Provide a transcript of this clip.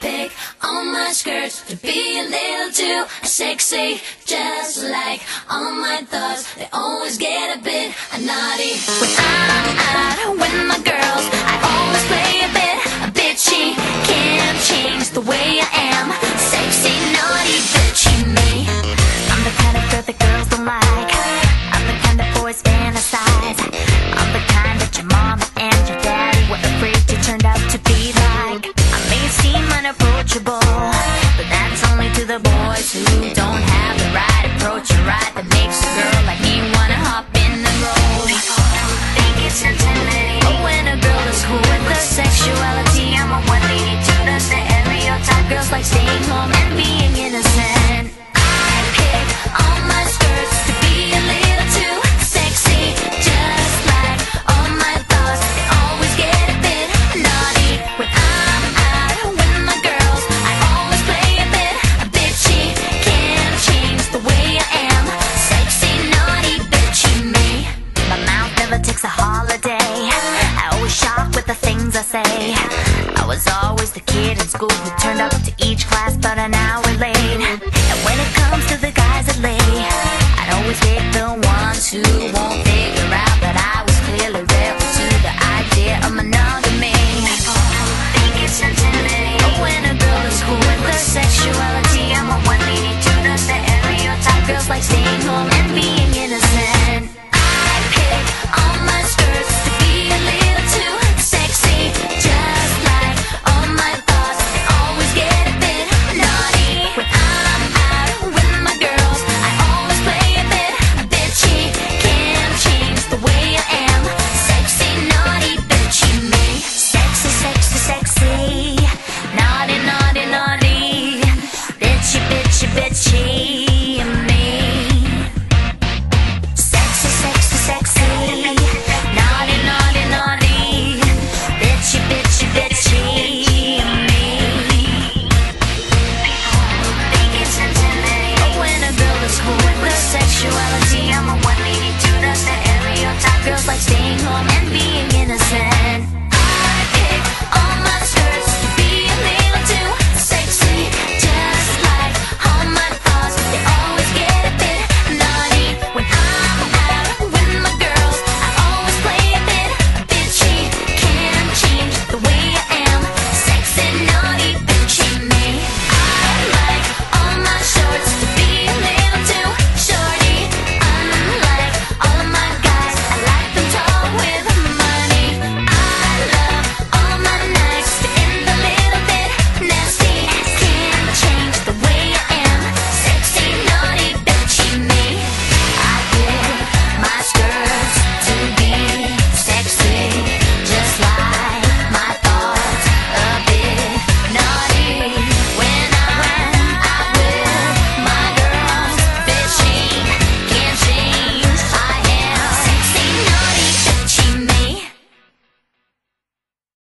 pick on my skirts to be a little too sexy. Just like all my thoughts, they always get a bit naughty. When I'm out with my girls, I always play a bit bitchy. Can't change the way I am. Sexy, naughty, bitchy me. I'm the kind of girl that girls don't like. I'm the kind that boys fantasize. I'm the kind that your mama and your daddy were afraid you turned out to be like. I may seem unapproachable,